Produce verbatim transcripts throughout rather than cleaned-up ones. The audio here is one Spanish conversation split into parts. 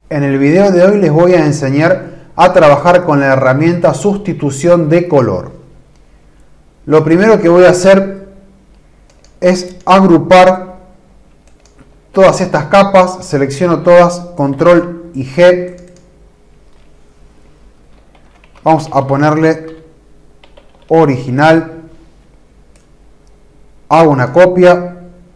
En el video de hoy les voy a enseñar a trabajar con la herramienta sustitución de color. Lo primero que voy a hacer es agrupar todas estas capas, selecciono todas, control y G. Vamos a ponerle original, hago una copia,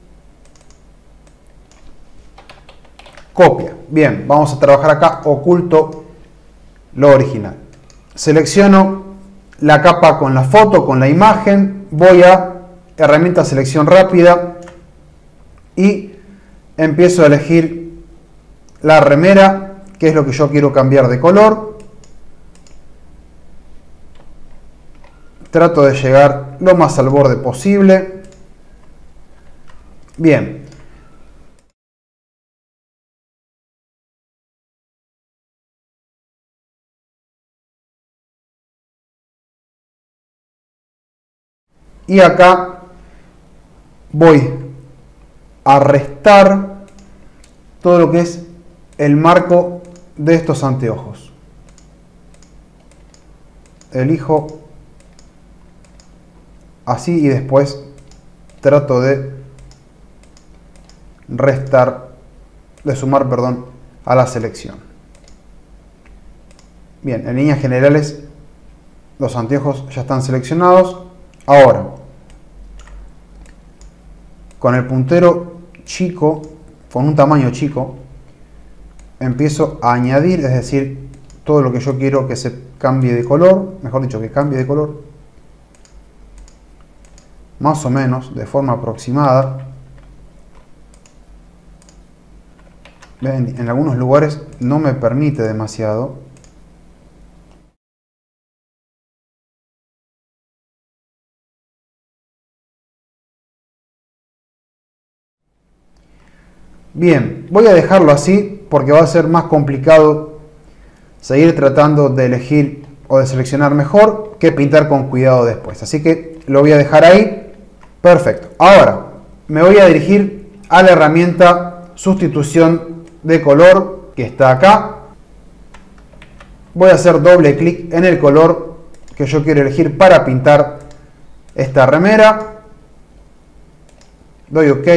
copia. Bien, vamos a trabajar acá, oculto lo original. Selecciono la capa con la foto, con la imagen, voy a herramienta selección rápida y empiezo a elegir la remera, que es lo que yo quiero cambiar de color. Trato de llegar lo más al borde posible. Bien. Y acá voy a restar todo lo que es el marco de estos anteojos. Elijo así y después trato de restar, de sumar, perdón, a la selección. Bien, en líneas generales los anteojos ya están seleccionados. Ahora, con el puntero chico, con un tamaño chico, empiezo a añadir, es decir, todo lo que yo quiero que se cambie de color, mejor dicho, que cambie de color, más o menos, de forma aproximada. Ven, en algunos lugares no me permite demasiado. Bien, voy a dejarlo así porque va a ser más complicado seguir tratando de elegir o de seleccionar mejor que pintar con cuidado después. Así que lo voy a dejar ahí. Perfecto. Ahora me voy a dirigir a la herramienta sustitución de color que está acá. Voy a hacer doble clic en el color que yo quiero elegir para pintar esta remera. Doy OK.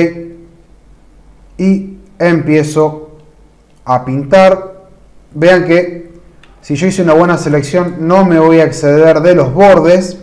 Y empiezo a pintar. Vean que si yo hice una buena selección no me voy a exceder de los bordes.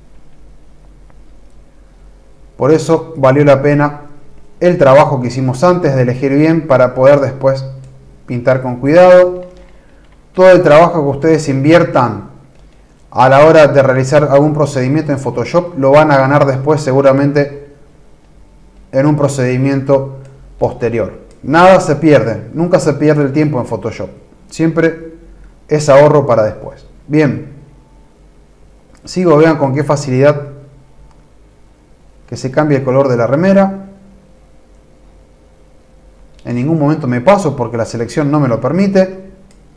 Por eso valió la pena el trabajo que hicimos antes de elegir bien para poder después pintar con cuidado. Todo el trabajo que ustedes inviertan a la hora de realizar algún procedimiento en Photoshop lo van a ganar después seguramente en un procedimiento posterior. Nada se pierde, nunca se pierde el tiempo en Photoshop. Siempre es ahorro para después. Bien. Sigo, vean con qué facilidad que se cambia el color de la remera. En ningún momento me paso porque la selección no me lo permite.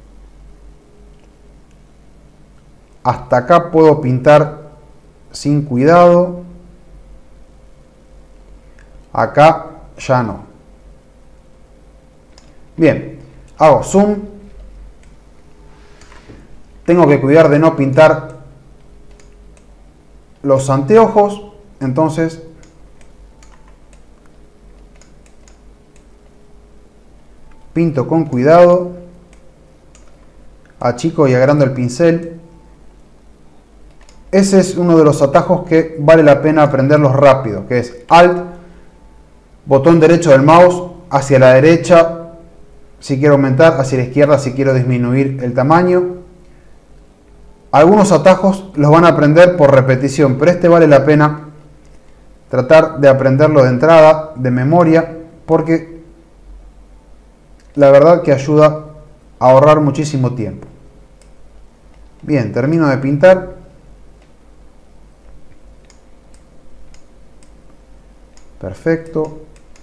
Hasta acá puedo pintar sin cuidado. Acá ya no. Bien, hago zoom. Tengo que cuidar de no pintar los anteojos. Entonces, pinto con cuidado. Achico y agrando el pincel. Ese es uno de los atajos que vale la pena aprenderlos rápido, que es Alt, botón derecho del mouse hacia la derecha si quiero aumentar, hacia la izquierda si quiero disminuir el tamaño. Algunos atajos los van a aprender por repetición, pero este vale la pena tratar de aprenderlo de entrada, de memoria, porque la verdad que ayuda a ahorrar muchísimo tiempo. Bien, termino de pintar. Perfecto.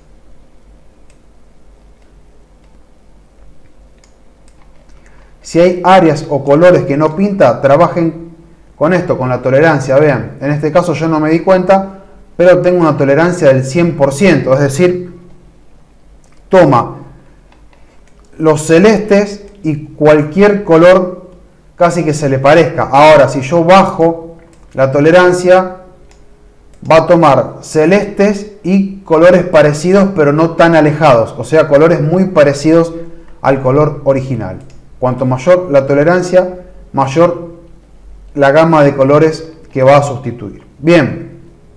Si hay áreas o colores que no pinta, trabajen con esto, con la tolerancia. Vean, en este caso yo no me di cuenta, pero tengo una tolerancia del cien por ciento, es decir, toma los celestes y cualquier color casi que se le parezca. Ahora, si yo bajo la tolerancia, va a tomar celestes y colores parecidos pero no tan alejados, o sea, colores muy parecidos al color original. Cuanto mayor la tolerancia, mayor la gama de colores que va a sustituir. Bien,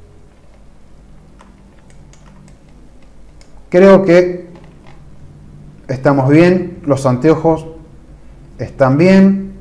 creo que estamos bien, los anteojos están bien,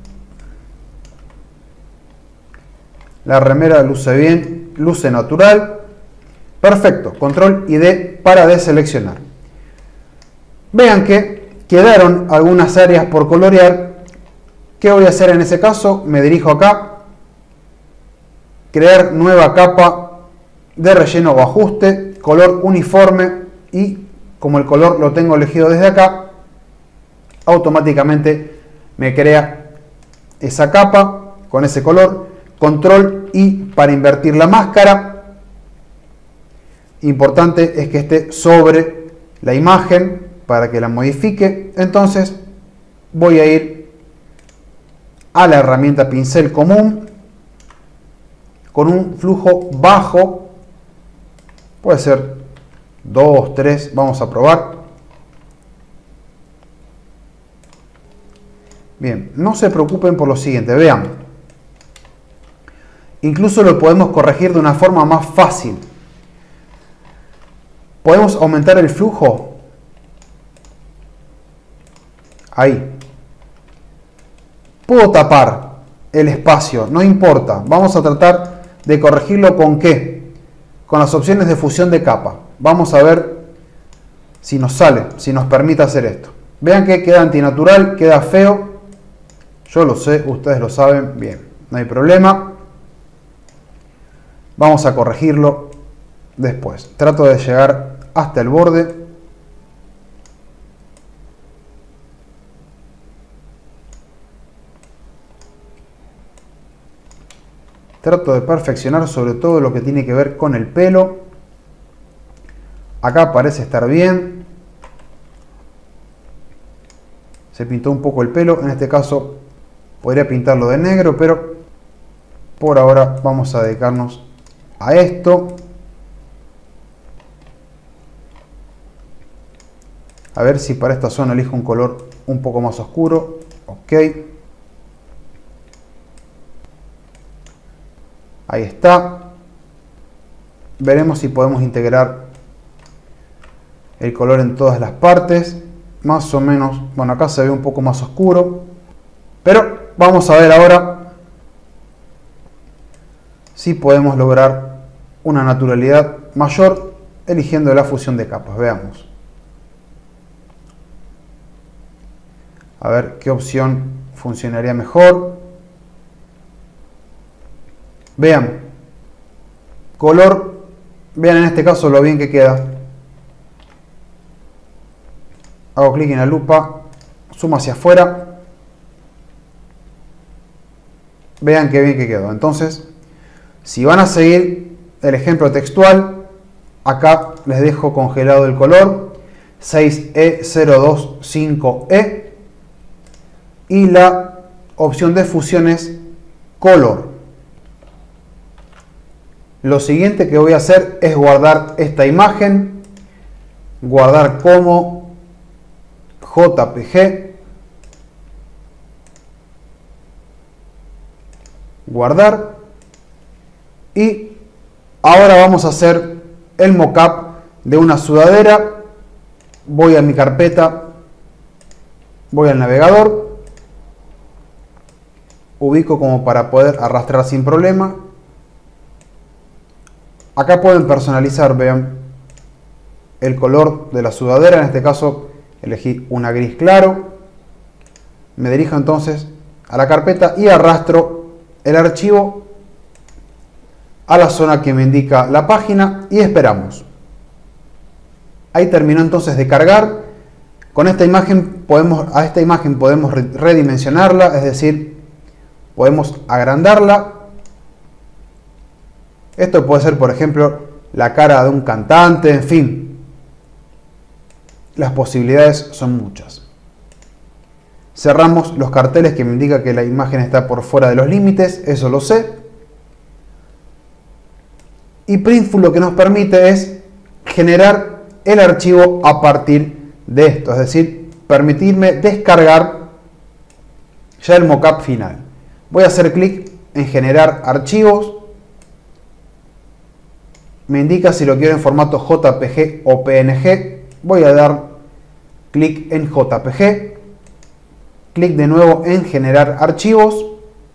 la remera luce bien, luce natural. Perfecto, control y D para deseleccionar. Vean que quedaron algunas áreas por colorear. ¿Qué voy a hacer en ese caso? Me dirijo acá, crear nueva capa de relleno o ajuste, color uniforme, y como el color lo tengo elegido desde acá, automáticamente me crea esa capa con ese color. Control I para invertir la máscara. Importante es que esté sobre la imagen para que la modifique. Entonces voy a ir a la herramienta pincel común con un flujo bajo, puede ser dos, tres, vamos a probar. Bien, no se preocupen por lo siguiente, vean, incluso lo podemos corregir de una forma más fácil. Podemos aumentar el flujo. Ahí. Puedo tapar el espacio, no importa. Vamos a tratar de corregirlo con ¿qué? Con las opciones de fusión de capa. Vamos a ver si nos sale, si nos permite hacer esto. Vean que queda antinatural, queda feo. Yo lo sé, ustedes lo saben. Bien, no hay problema. Vamos a corregirlo después. Trato de llegar hasta el borde. Trato de perfeccionar sobre todo lo que tiene que ver con el pelo. Acá parece estar bien. Se pintó un poco el pelo. En este caso podría pintarlo de negro, pero por ahora vamos a dedicarnos a esto. A ver si para esta zona elijo un color un poco más oscuro. Ok. Ahí está. Veremos si podemos integrar el color en todas las partes. Más o menos. Bueno, acá se ve un poco más oscuro. Pero vamos a ver ahora si podemos lograr una naturalidad mayor eligiendo la fusión de capas. Veamos. A ver qué opción funcionaría mejor. Vean. Color. Vean en este caso lo bien que queda. Hago clic en la lupa. Zoom hacia afuera. Vean qué bien que quedó. Entonces, si van a seguir el ejemplo textual, acá les dejo congelado el color seis E cero dos cinco E. Y la opción de fusión es color. Lo siguiente que voy a hacer es guardar esta imagen, guardar como J P G, guardar, y ahora vamos a hacer el mockup de una sudadera. Voy a mi carpeta, voy al navegador, ubico como para poder arrastrar sin problema. Acá pueden personalizar, vean, el color de la sudadera. En este caso elegí una gris claro. Me dirijo entonces a la carpeta y arrastro el archivo a la zona que me indica la página y esperamos. Ahí terminó entonces de cargar. Con esta imagen podemos, a esta imagen podemos redimensionarla, es decir, podemos agrandarla. Esto puede ser, por ejemplo, la cara de un cantante, en fin. Las posibilidades son muchas. Cerramos los carteles que me indica que la imagen está por fuera de los límites, eso lo sé. Y Printful lo que nos permite es generar el archivo a partir de esto, es decir, permitirme descargar ya el mockup final. Voy a hacer clic en generar archivos. Me indica si lo quiero en formato J P G o P N G. Voy a dar clic en J P G. Clic de nuevo en generar archivos.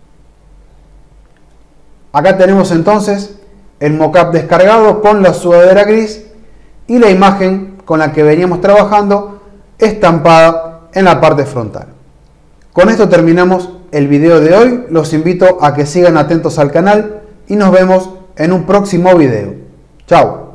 Acá tenemos entonces el mockup descargado con la sudadera gris y la imagen con la que veníamos trabajando estampada en la parte frontal. Con esto terminamos el video de hoy. Los invito a que sigan atentos al canal y nos vemos en un próximo video. Chao.